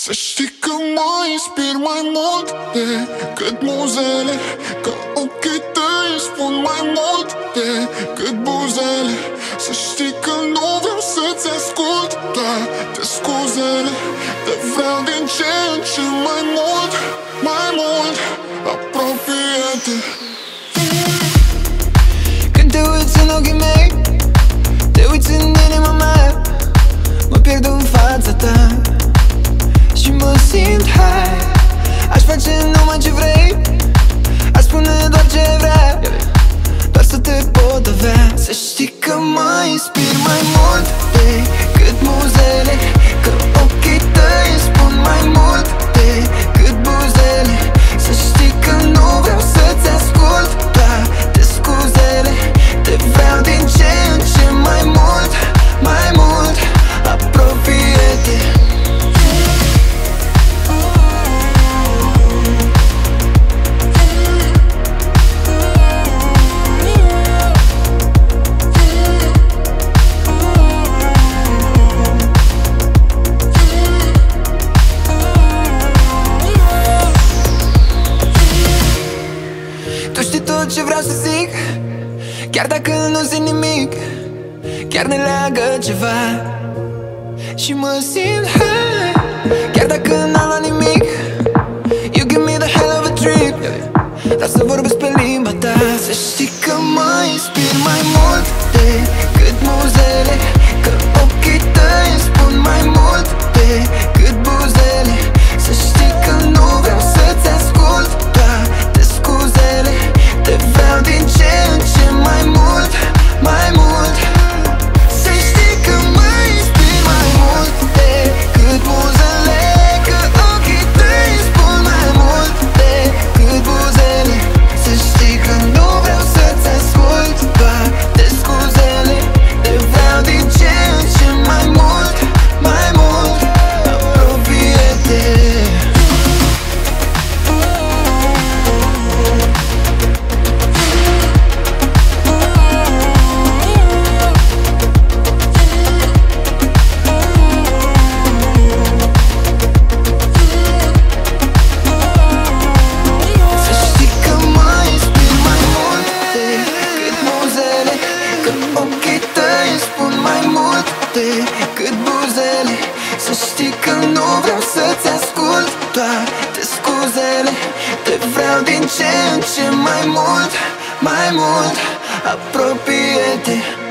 Să știi că mă inspir mai mult decât muzele, că ochii tăi spun mai mult decât buzele. Să știi că nu vreau să-ți ascult toate scuzele, te vreau din ce în ce mai mult, mai mult. Apropie-te. Când te uiți în ochii mei, te uiți în inima mea, mă pierd în fața ta și mă simt high. Aș face numai ce vrei, aș spune doar ce vrea, doar să te pot avea. Să știi că mă inspir mai mult decât muzele, că ochii tăi spun mai mult decât buzele. Să știi că nu vreau să-ți ascult toate scuzele, te vreau din ce în ce mai mult, mai mult. Apropie-te. Tu știi tot ce vreau să zic, chiar dacă nu zic nimic, chiar ne leagă ceva și mă simt high. Chiar dacă n-am luat nimic, you give me the hell of a trip. Dar să vorbesc pe limba ta. Să știi că mă inspir mai mult decât muzele, că ochii tăi spun mai mult decât buzele. Să știi că nu vreau să-ți ascult toate scuzele, te vreau din ce în ce mai mult, mai mult. Să știi că mă inspir mai mult decât muzele, că ochii tăi spun mai mult decât buzele. Să știi că nu vreau să-ți ascult toate scuzele, te vreau din ce în ce mai mult, mai mult. Apropie-te. Decât buzele. Să știi că nu vreau să-ți ascult toate scuzele, te vreau din ce în ce mai mult, mai mult. Apropie-te.